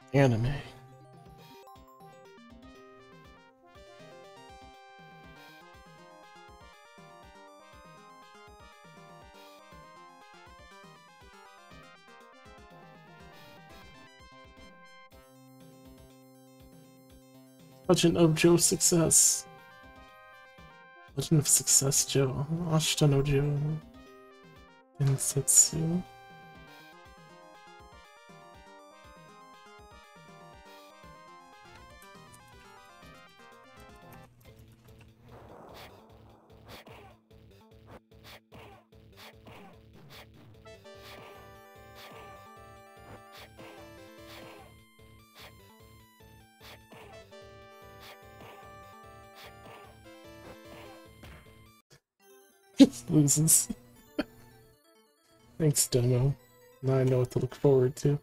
Anime. Legend of Joe Success. Legend of Success Joe. Ashita no Joe. Densetsu. Loses. Thanks, Demo. Now I know what to look forward to.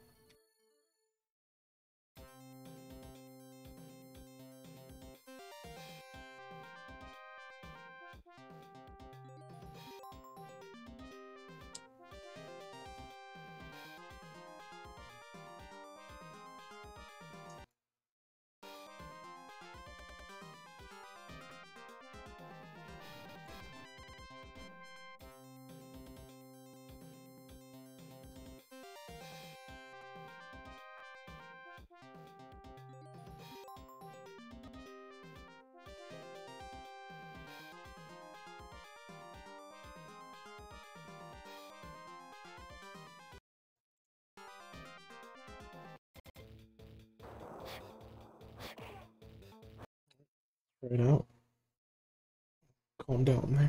Right out. Calm down there.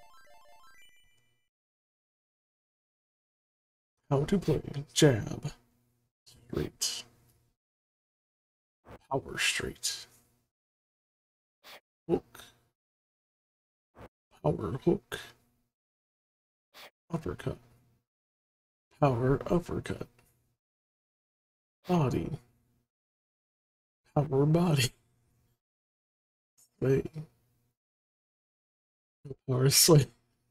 How to play jab. Straight. Power straight. Hook. Power hook. Uppercut. Power uppercut. Body. Power body. Sway. Power sway.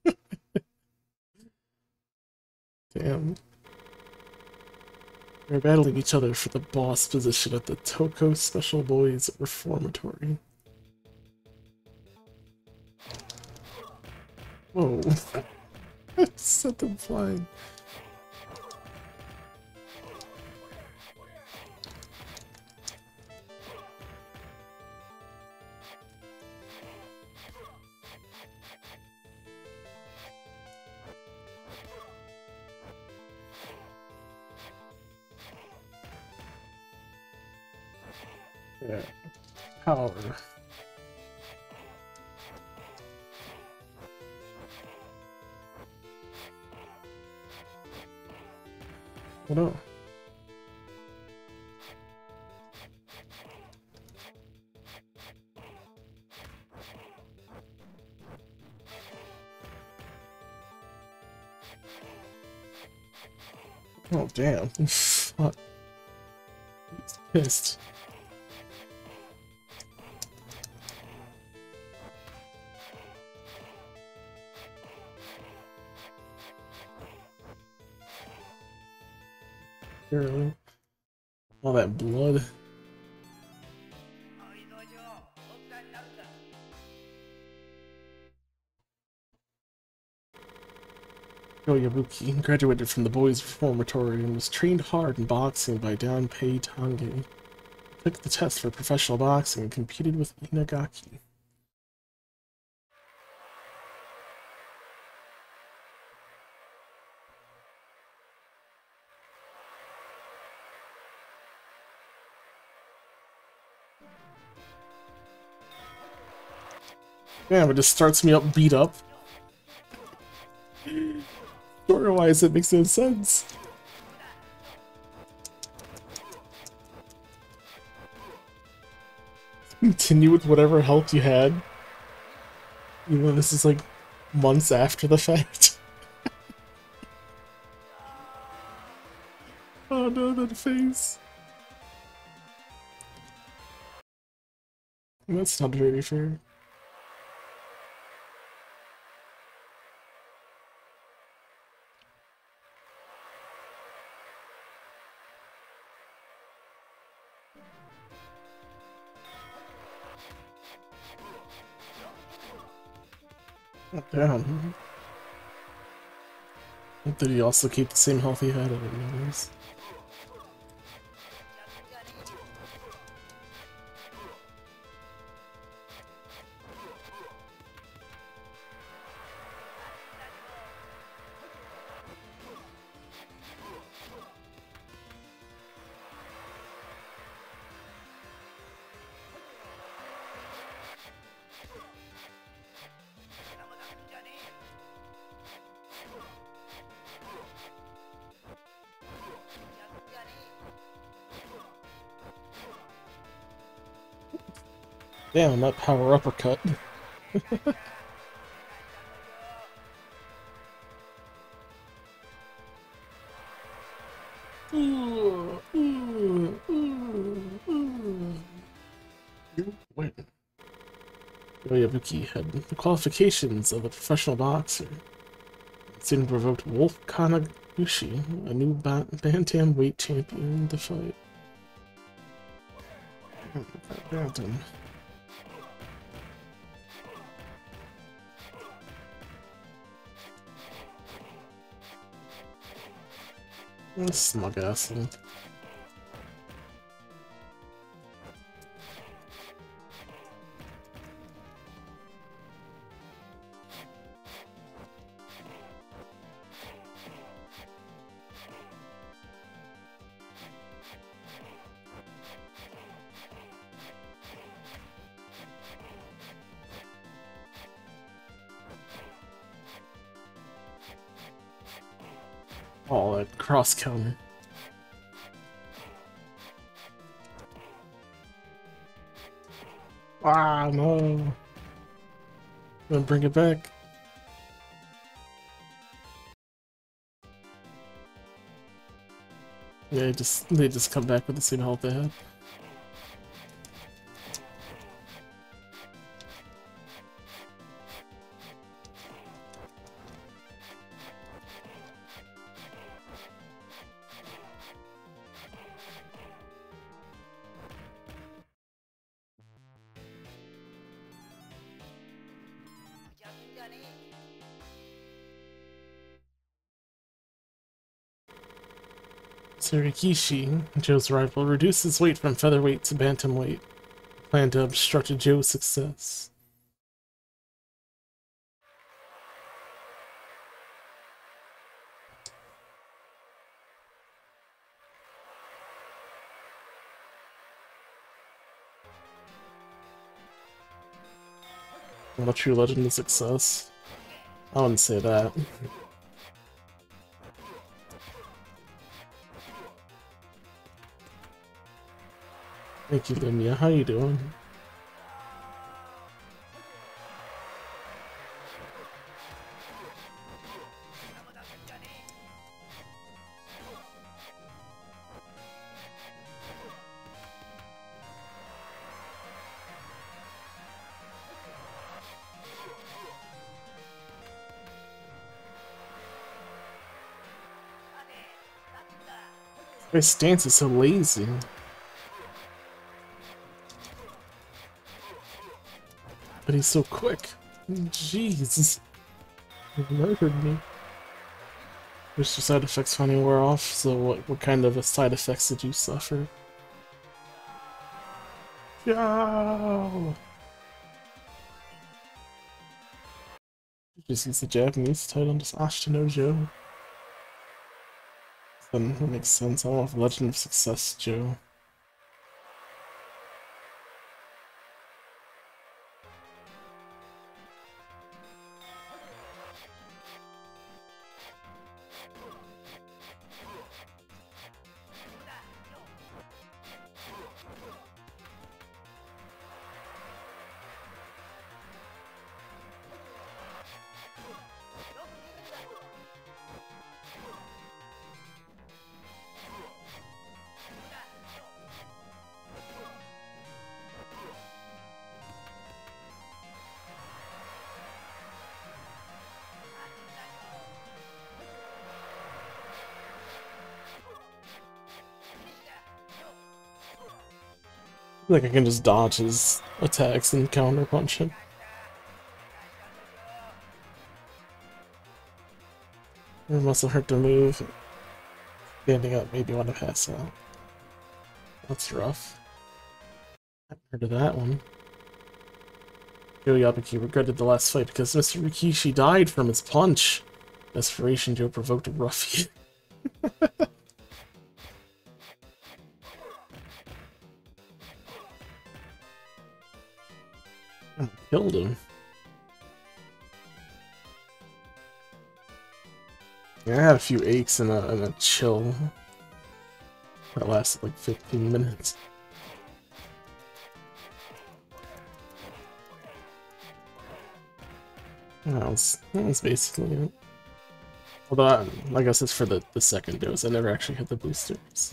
Damn. They're battling each other for the boss position at the Toko Special Boys Reformatory. Whoa. Set them flying. Yeah. Power. Oh no. Oh damn. Fuck. He's pissed. Barely. All that blood. Go Yabuki graduated from the boys' reformatory and was trained hard in boxing by Danpei Tange. Took the test for professional boxing and competed with Inagaki. Damn, it just starts me up beat up. Story-wise, it makes no sense. Continue with whatever health you had. Even though this is like months after the fact. Oh no, that face. That's not very fair. Damn. Did he also keep the same health he had? I didn't notice. Damn, that power uppercut. Ooh, ooh, ooh, ooh. Wait. Yoyabuki had the qualifications of a professional boxer. Soon provoked Wolf Kanaguchi, a new bantamweight champion, to fight. Bantam. Smug asshole. Oh, that cross counter. Ah, no. Gonna bring it back. Yeah, they just come back with the same health they had. Tsurikishi, Joe's rival, reduced his weight from featherweight to bantamweight. Planned to obstruct Joe's success. Not a true legend of success. I wouldn't say that. Thank you, Limia. How you doing? His stance is so lazy. But he's so quick. Jeez. He murdered me. Wish your side effects finally wore off, so what kind of side effects did you suffer? Yo! Just use the Japanese title, just Ashitano Joe. Then that makes sense. I want Legend of Success Joe. Like I can just dodge his attacks and counter punch him. It must have hurt to move. Standing up made me want to pass out. That's rough. I heard of that one. Joe Yabuki regretted the last fight because Mr. Rikishi died from his punch. Desperation, Joe provoked a ruffian. Killed him. Yeah, I had a few aches and a chill. That lasted like 15 minutes. That was basically it. Although, I guess it's for the second dose. I never actually hit the booster, so...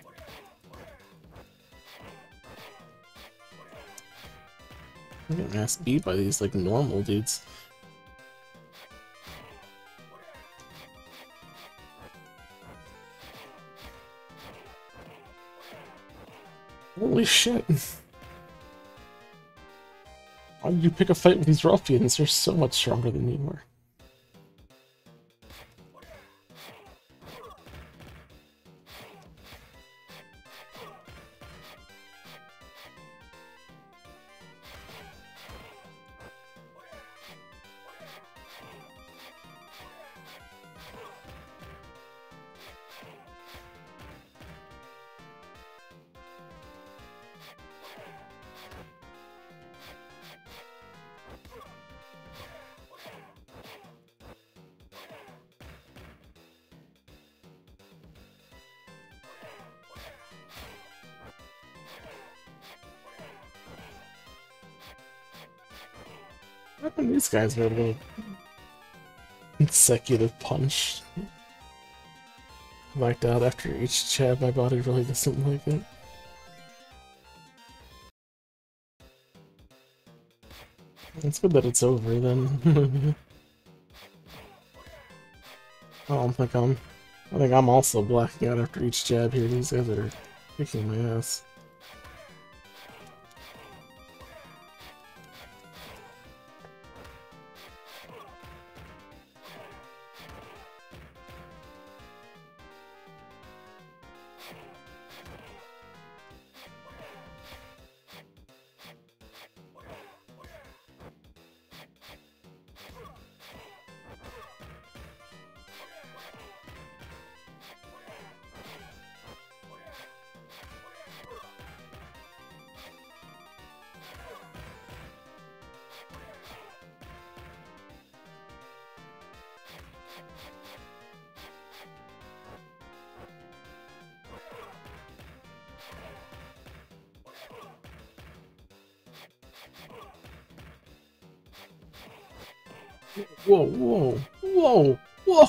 I'm getting ass beat by these, like, normal dudes. Holy shit. Why did you pick a fight with these ruffians? They're so much stronger than you are. How come these guys are able to consecutive punch? Wiped out after each jab, my body really doesn't like it. It's good that it's over then. I think I'm also blacking out after each jab here. These guys are kicking my ass. Whoa, whoa, whoa, whoa!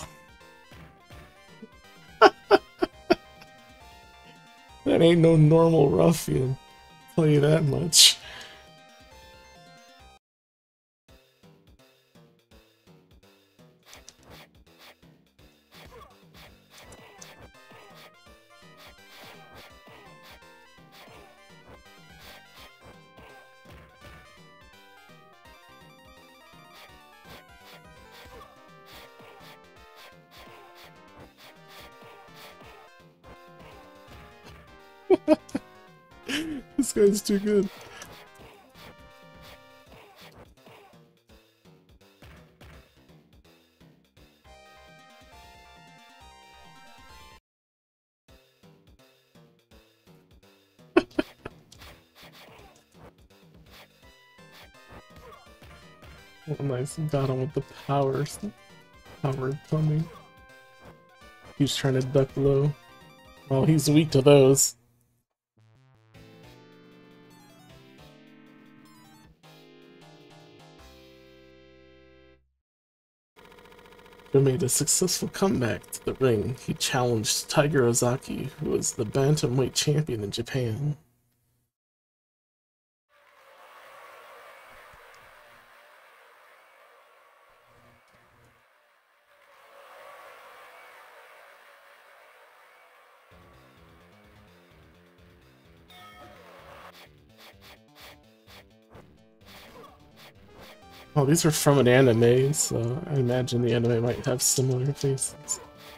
That ain't no normal ruffian. I'll tell you that much. This guy's too good. What a nice battle with the powers. Powered plumbing. He's trying to duck low. Well, he's weak to those. He made a successful comeback to the ring. He challenged Tiger Ozaki, who was the bantamweight champion in Japan. Oh, these are from an anime, so I imagine the anime might have similar faces.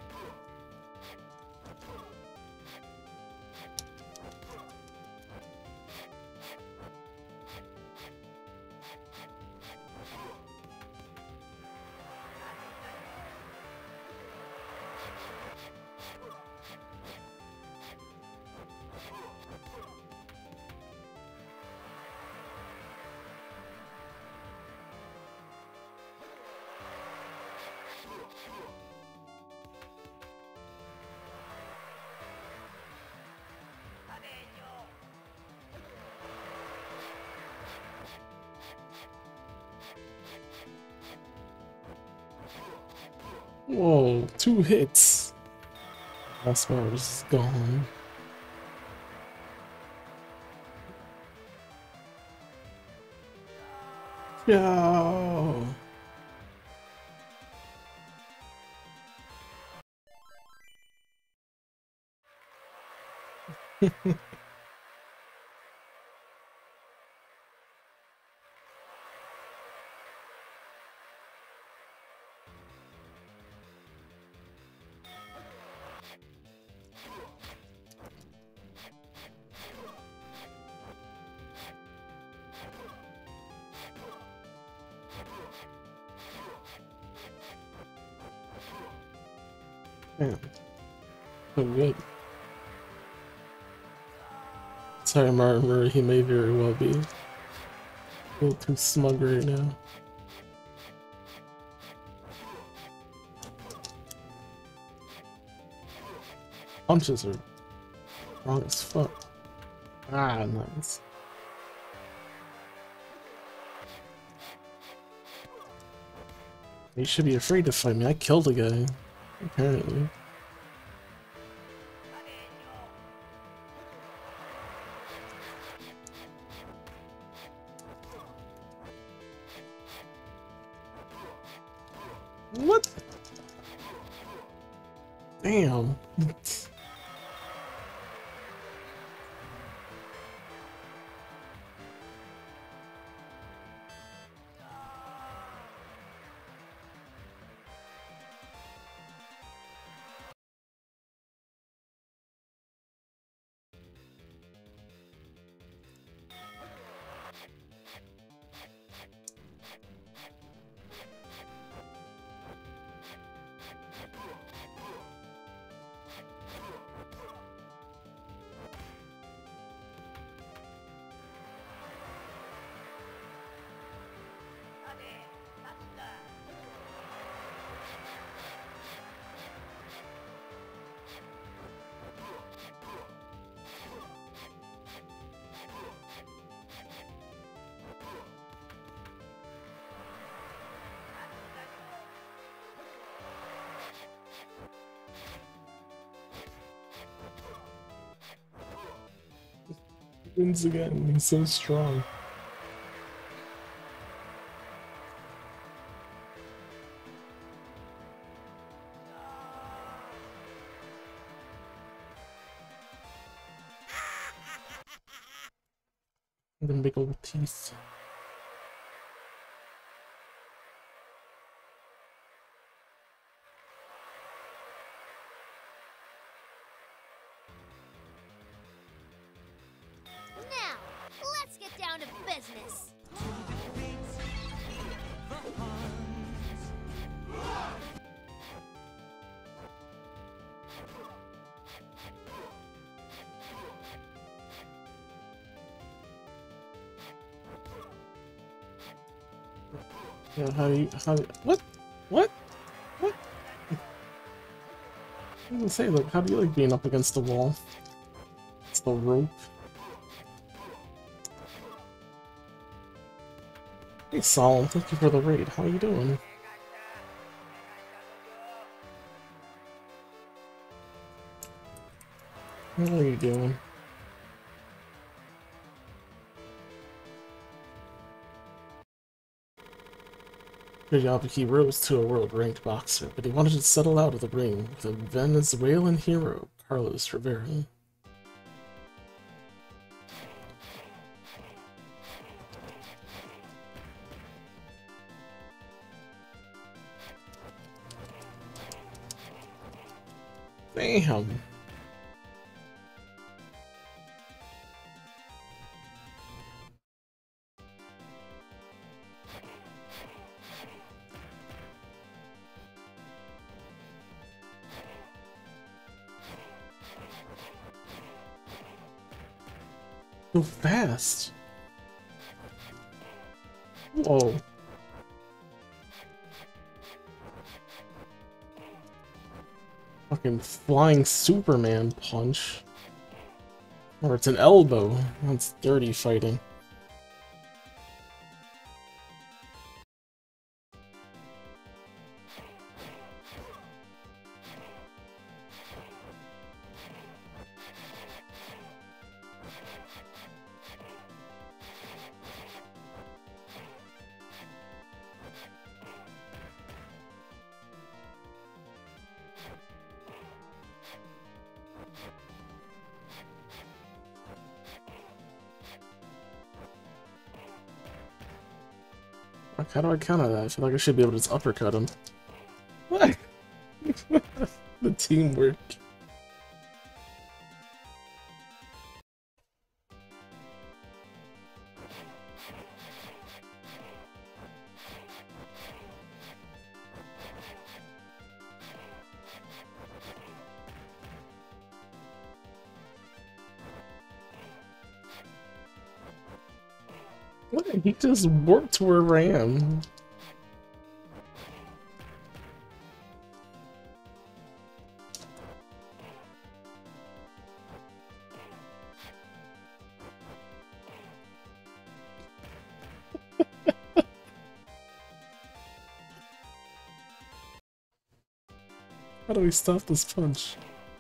Whoa, 2 hits. Last one was gone. Yo. Damn. So good. Sorry, Martin, he may very well be a little too smug right now. Punches are wrong as fuck. Ah, nice. You should be afraid to fight me. I killed a guy, apparently. What? Damn. Wins again. He's so strong. The big old teeth. Now, let's get down to business. Yeah, what? What? What? I was gonna say, like, how do you like being up against the wall? It's the rope. Hey, Solemn, thank you for the raid. How you doing? What are you doing? Yabaki rose to a world-ranked boxer, but he wanted to settle out of the ring with a Venezuelan hero, Carlos Rivera. Damn. So fast. Whoa. Fucking flying Superman punch. Or it's an elbow. That's dirty fighting. Like, how do I counter that? I feel like I should be able to just uppercut him. What? The teamwork. What? He just warped where I am. How do we stop this punch?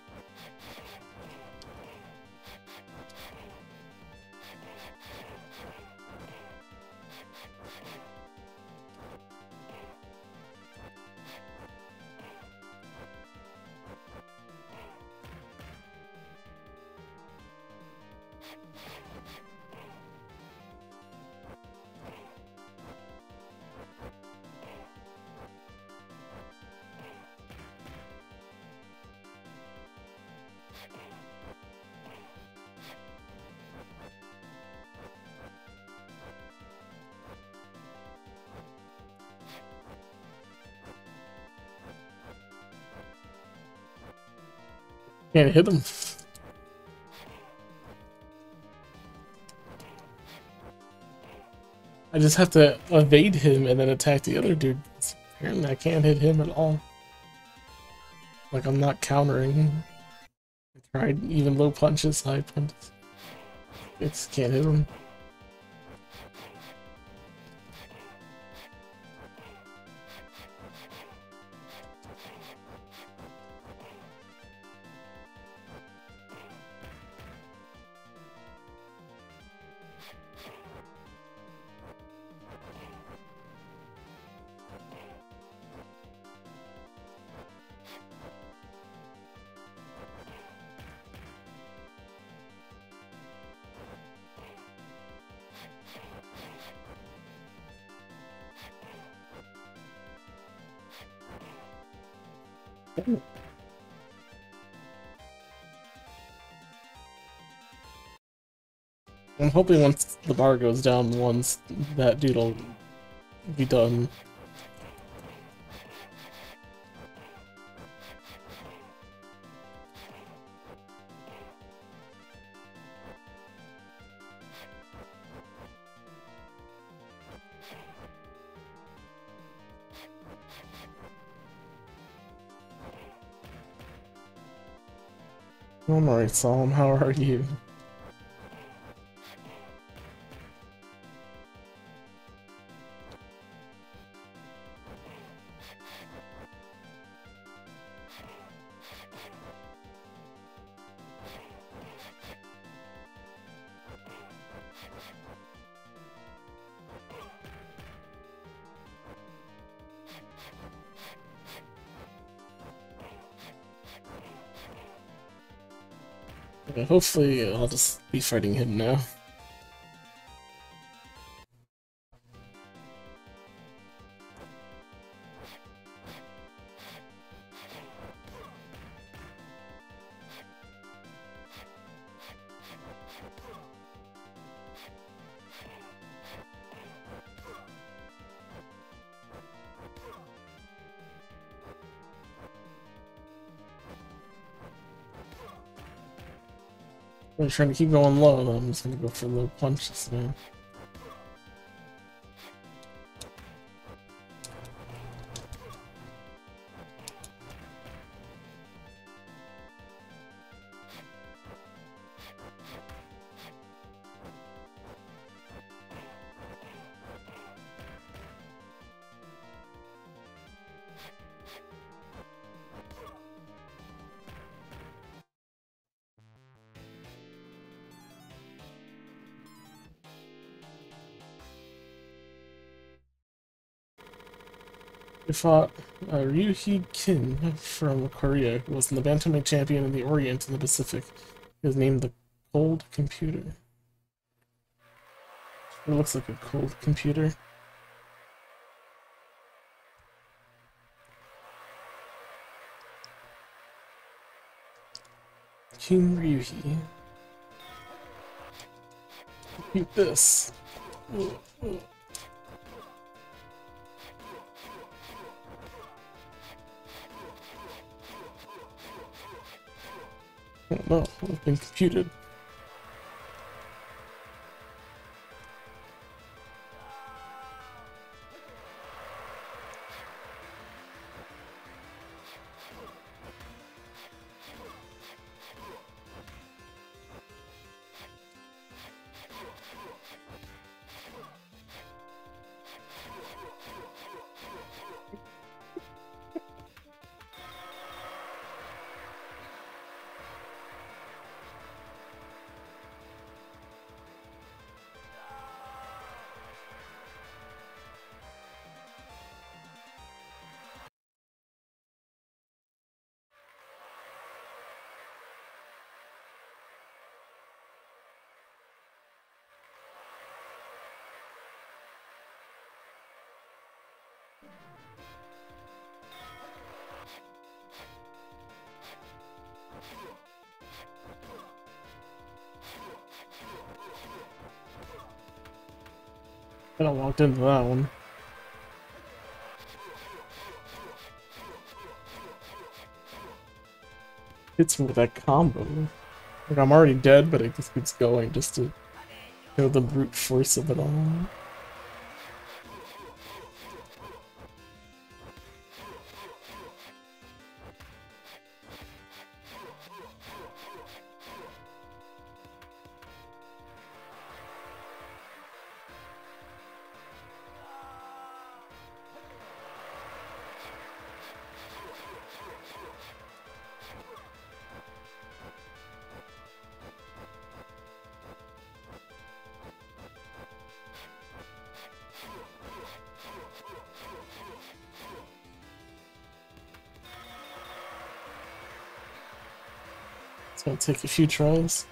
Can't hit him. I just have to evade him and then attack the other dude. Apparently I can't hit him at all. Like I'm not countering. I tried even low punches, high punches. I just can't hit him. I'm hoping once the bar goes down once, that dude'll be done. I'm alright, Solemn. How are you? Yeah, hopefully I'll just be fighting him now. I'm trying to keep going low, though. I'm just gonna go for low punches now. He fought Ryuhei Kin from Korea, who was the bantamweight champion in the Orient and the Pacific. He was named the Cold Computer. It looks like a cold computer. King Ryuhei. Beat this. Ugh, ugh. Oh no, I've been computed. I walked into that one. Hits me with that combo. Like, I'm already dead, but it just keeps going just to show the brute force of it all. It's gonna take a few tries.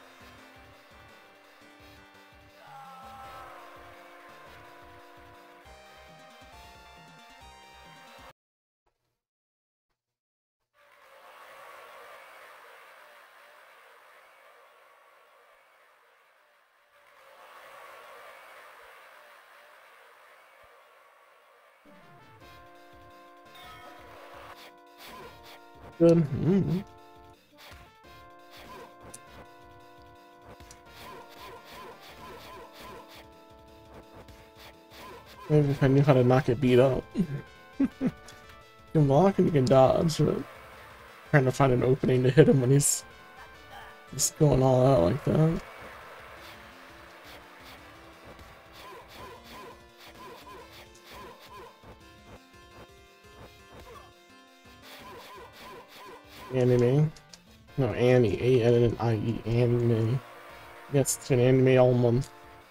Good. Maybe if I knew how to not get beat up. You can block and you can dodge, but trying to find an opening to hit him when he's just going all out like that. Anime. No, Annie. A-N-N-I-E. Anime. Yes, it's been anime all month.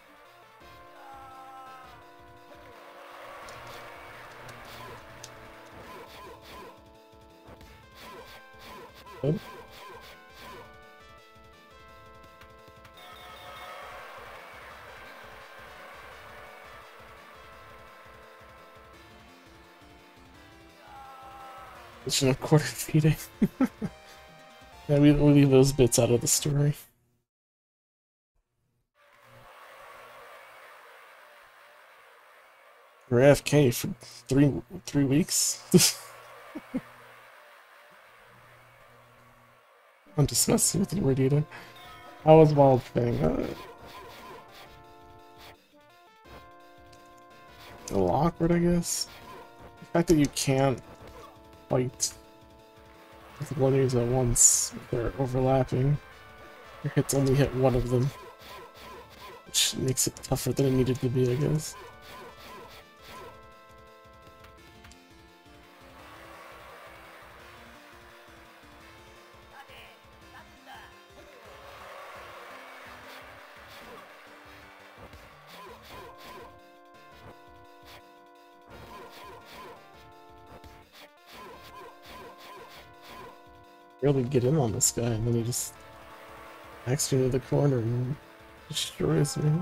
Good. It's no quarter feeding. Yeah, we leave those bits out of the story. We're AFK for three weeks. I'm just messing with you, Radiator. How was Wild Thing? A little awkward, I guess. The fact that you can't fight with one ears at once, if they're overlapping. Your hits only hit one of them, which makes it tougher than it needed to be, I guess. Really get in on this guy, and then he just backs me into the corner and destroys me.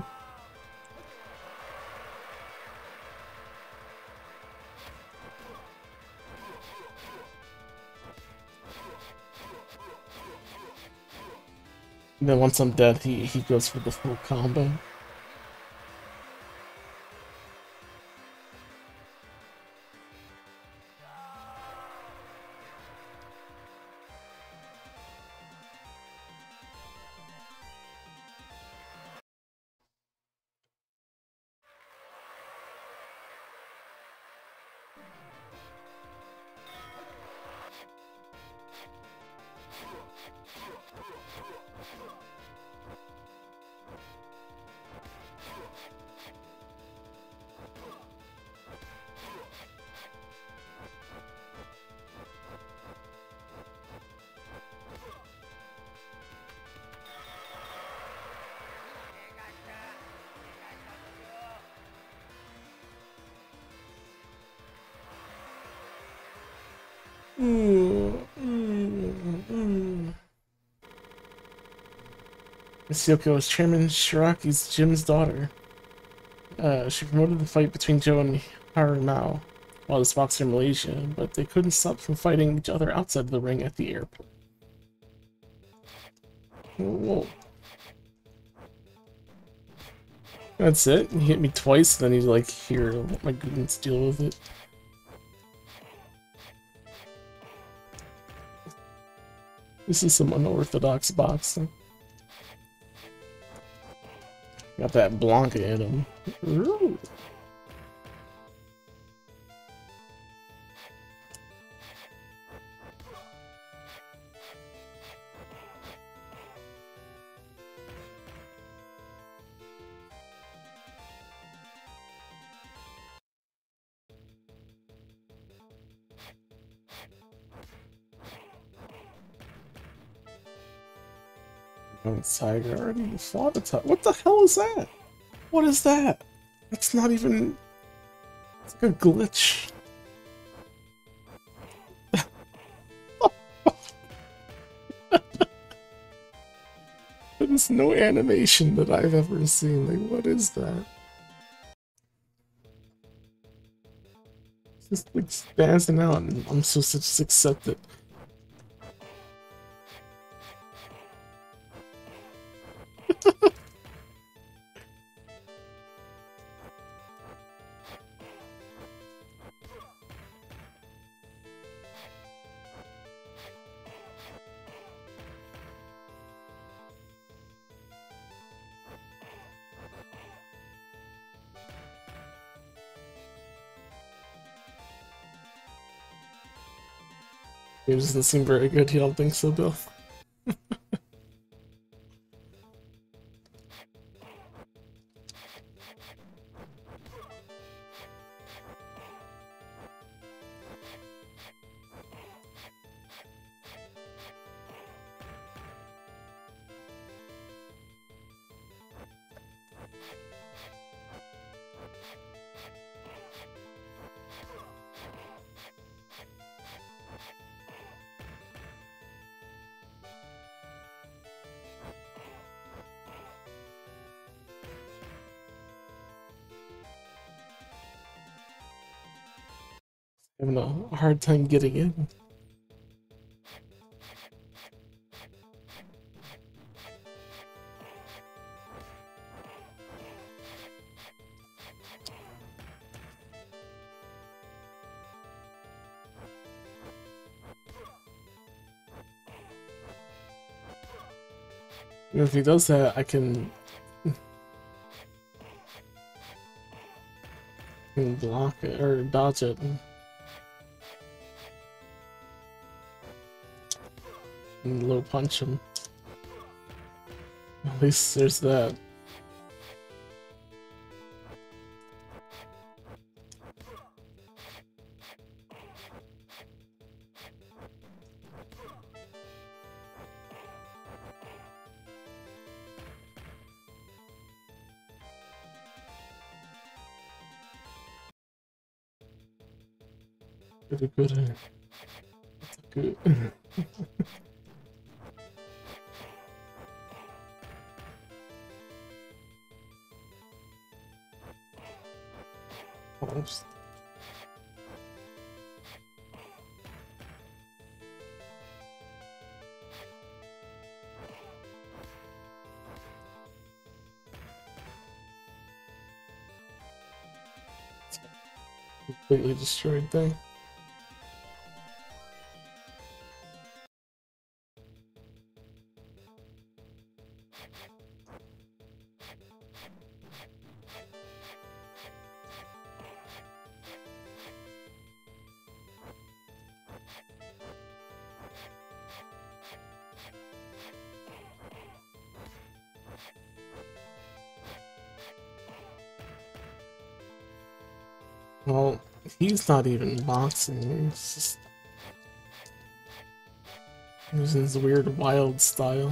And then once I'm dead, he goes for the full combo. Miss Yoko is Chairman Shiraki's Jim's daughter. She promoted the fight between Joe and Harimau while this boxer in Malaysia, but they couldn't stop from fighting each other outside the ring at the airport. Whoa. That's it? He hit me twice, then he's like, here, let my goons deal with it. This is some unorthodox boxing. Got that Blanca in him. Ooh. Tiger already fought a tiger. What the hell is that? What is that? That's not even... It's like a glitch. There's no animation that I've ever seen. Like, what is that? It's just like spazzing out and I'm supposed to just accept it. It doesn't seem very good. You don't think so, Bill? Having a hard time getting in. If he does that, I can block it or dodge it and low punch him. At least there's that. Good. Good. Oops. Completely destroyed thing. Well, he's not even boxing, he's just using his weird wild style.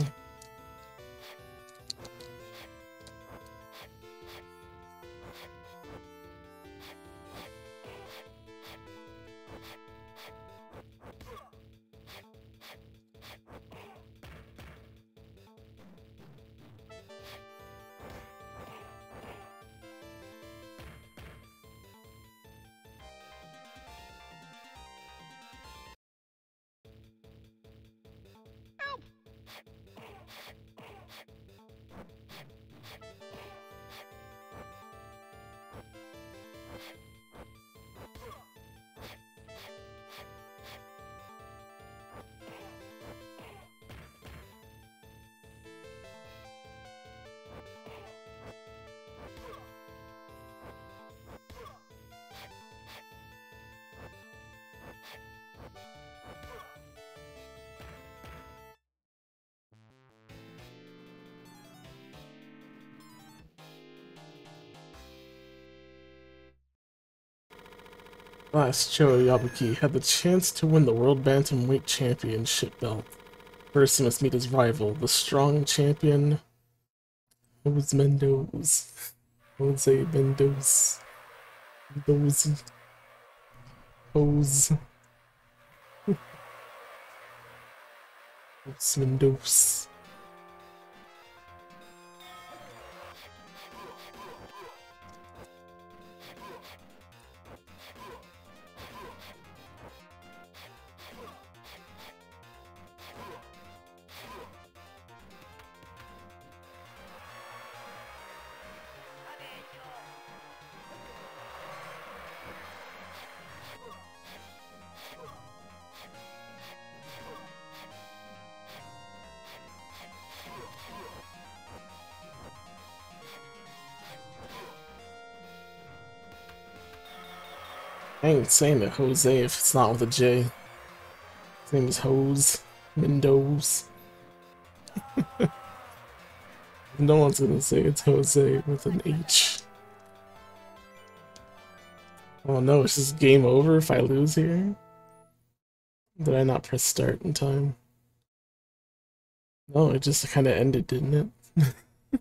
Last, Cho Yabuki had the chance to win the World Bantamweight Championship belt. First, he must meet his rival, the strong champion, Jose Mendoza. Jose Mendoza. Mendoza. Jose. Jose Mendoza. I ain't saying it Jose if it's not with a J. His name is Jose Mendoza. No one's gonna say it's Jose with an H. Oh no, it's just game over if I lose here? Did I not press start in time? No, it just kind of ended, didn't it?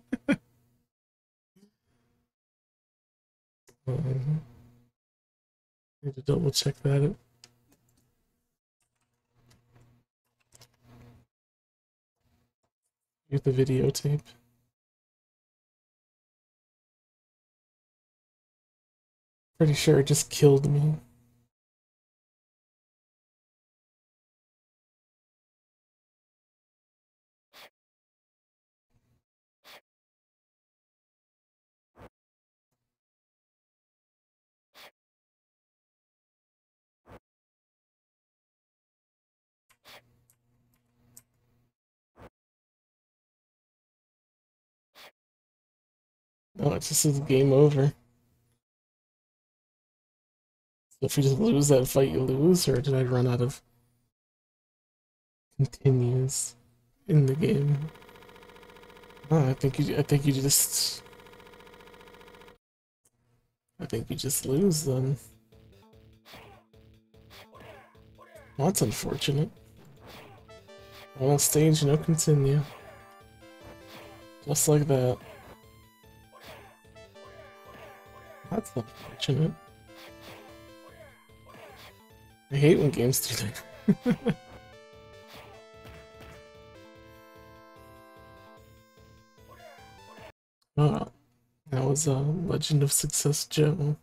Need to double check that. Get the videotape. Pretty sure it just killed me. No, it just says game over. So if you just lose that fight, you lose, or did I run out of continues in the game? Oh, I think you just lose then. Well, that's unfortunate. Well, stage, no continue. Just like that. That's unfortunate. I hate when games do that. Oh, that was a Legend of Success Joe.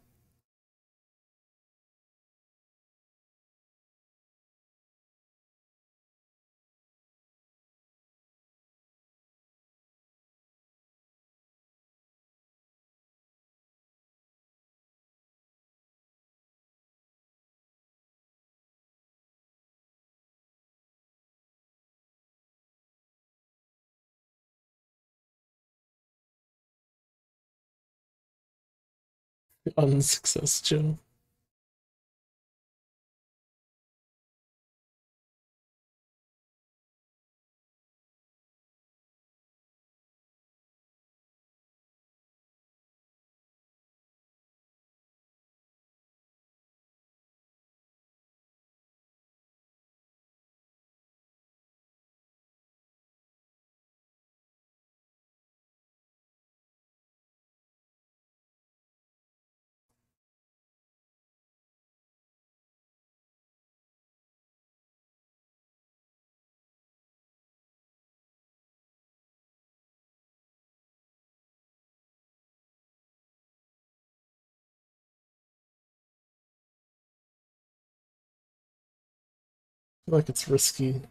Unsuccess Joe. I feel like it's risky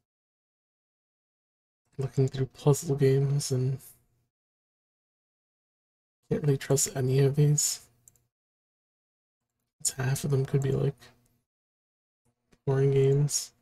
looking through puzzle games and can't really trust any of these. It's half of them could be like boring games.